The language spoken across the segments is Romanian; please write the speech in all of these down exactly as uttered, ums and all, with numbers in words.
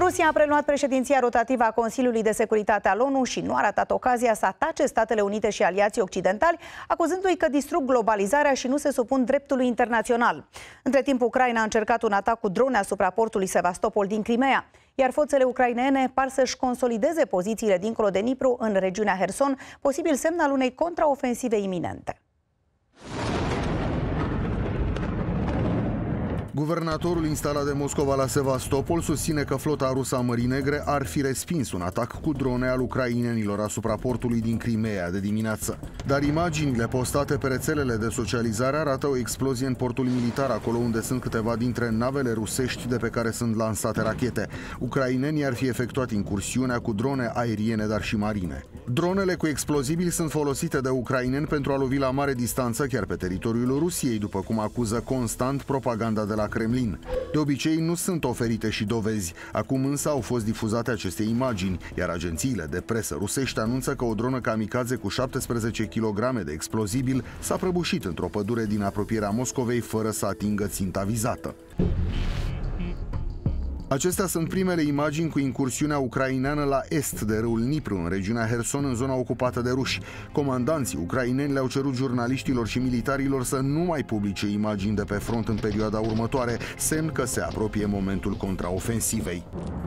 Rusia a preluat președinția rotativă a Consiliului de Securitate al ONU și nu a ratat ocazia să atace Statele Unite și aliații occidentali, acuzându-i că distrug globalizarea și nu se supun dreptului internațional. Între timp, Ucraina a încercat un atac cu drone asupra portului Sevastopol din Crimea, iar forțele ucrainene par să-și consolideze pozițiile dincolo de Dnipru, în regiunea Herson, posibil semn al unei contraofensive iminente. Guvernatorul instalat de Moscova la Sevastopol susține că flota rusă a Mării Negre ar fi respins un atac cu drone al ucrainenilor asupra portului din Crimea de dimineață. Dar imaginile postate pe rețelele de socializare arată o explozie în portul militar, acolo unde sunt câteva dintre navele rusești de pe care sunt lansate rachete. Ucrainenii ar fi efectuat incursiunea cu drone aeriene, dar și marine. Dronele cu explozibili sunt folosite de ucraineni pentru a lovi la mare distanță chiar pe teritoriul Rusiei, după cum acuză constant propaganda de la Kremlin. De obicei nu sunt oferite și dovezi. Acum însă au fost difuzate aceste imagini, iar agențiile de presă rusești anunță că o dronă kamikaze cu șaptesprezece kilograme de explozibil s-a prăbușit într-o pădure din apropierea Moscovei fără să atingă ținta vizată. Acestea sunt primele imagini cu incursiunea ucraineană la est de râul Dnipru, în regiunea Herson, în zona ocupată de ruși. Comandanții ucraineni le-au cerut jurnaliștilor și militarilor să nu mai publice imagini de pe front în perioada următoare, semn că se apropie momentul contraofensivei.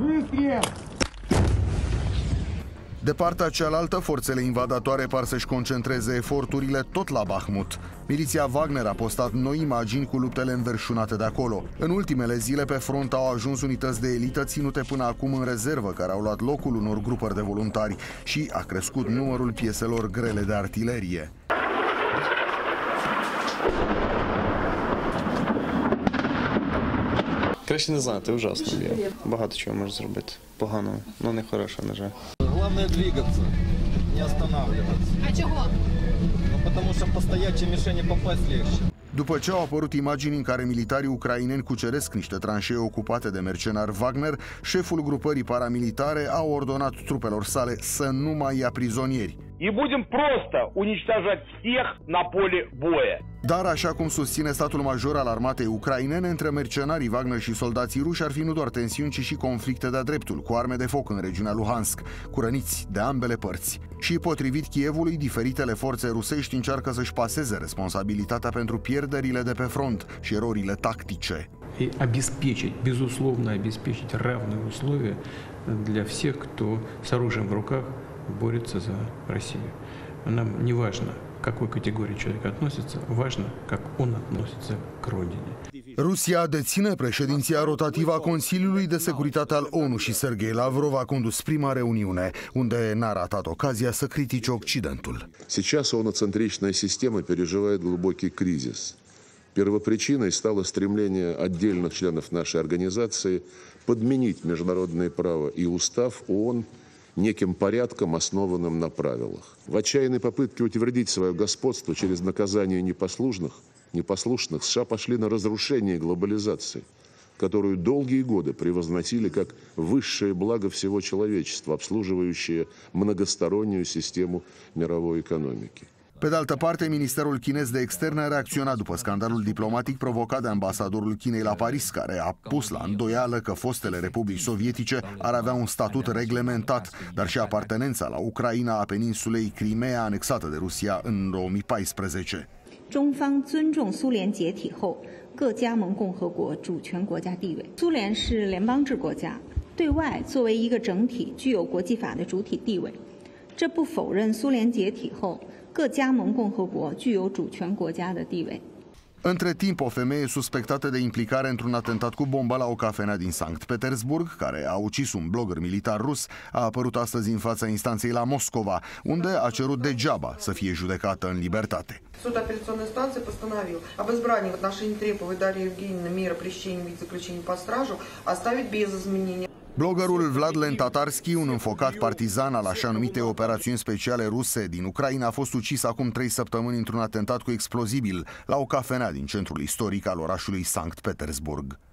De partea cealaltă, forțele invadatoare par să-și concentreze eforturile tot la Bahmut. Miliția Wagner a postat noi imagini cu luptele înverșunate de acolo. În ultimele zile pe front au ajuns unități de elită ținute până acum în rezervă, care au luat locul unor grupări de voluntari, și a crescut numărul pieselor grele de artilerie. Краще не знати, ужасно є. Багато чого може зробити. Поганого, ну не хороше, на жаль. Главное двигаться, не останавливаться. А чего? Ну потому что по стоячей мишени попасть легче. După ce au apărut imagini în care militarii ucraineni cuceresc niște tranșee ocupate de mercenari Wagner, șeful grupării paramilitare a ordonat trupelor sale să nu mai ia prizonieri. И будем просто уничтожать всех на поле боя. Dar, așa cum susține statul major al armatei ucrainene, între mercenarii Wagner și soldații ruși ar fi nu doar tensiuni, ci și conflicte de-a dreptul, cu arme de foc în regiunea Luhansk, cu răniți de ambele părți. Și, potrivit Kievului, diferitele forțe rusești încearcă să-și paseze responsabilitatea pentru pierderile de pe front și erorile tactice. И обеспечить, безусловно, обеспечить равные условия для всех, кто с оружием в руках борется за Россию. Нам не важно, к какой категории человек относится, важно, как он относится к родине. Rusia deține președinția rotativă a Consiliului de Securitate al ONU și Sergei Lavrov a condus prima reuniune, unde n-a ratat ocazia să critique Occidentul. Сейчас оноцентричная система переживает глубокий кризис. Первопричиной стало стремление отдельных членов нашей организации подменить международное право и устав ООН неким порядком, основанным на правилах. В отчаянной попытке утвердить свое господство через наказание непослушных, непослушных США пошли на разрушение глобализации, которую долгие годы превозносили как высшее благо всего человечества, обслуживающее многостороннюю систему мировой экономики. Pe de altă parte, Ministerul Chinez de Externe a reacționat după scandalul diplomatic provocat de ambasadorul Chinei la Paris, care a pus la îndoială că fostele republici sovietice ar avea un statut reglementat, dar și apartenența la Ucraina a peninsulei Crimea, anexată de Rusia în două mii paisprezece. 中方尊重苏联解体后各加盟共和国主权国家地位。苏联是联邦制国家，对外作为一个整体具有国际法的主体地位。这不否认苏联解体后各加盟共和国具有主权国家的地位。 Între timp, o femeie suspectată de implicare într-un atentat cu bombă la o cafenea din Sankt Petersburg, care a ucis un blogger militar rus, a apărut astăzi în fața instanței la Moscova, unde a cerut degeaba să fie judecată în libertate. Суд апелляционной инстанции постановил об избрании в отношении Треповой Дарьи Евгеньевны меры пресечения вид заключения под стражу оставить без изменения. Bloggerul Vladlen Tatarski, un înfocat partizan al așa numite operațiuni speciale ruse din Ucraina, a fost ucis acum trei săptămâni într-un atentat cu explozibil la o cafenea din centrul istoric al orașului Sankt Petersburg.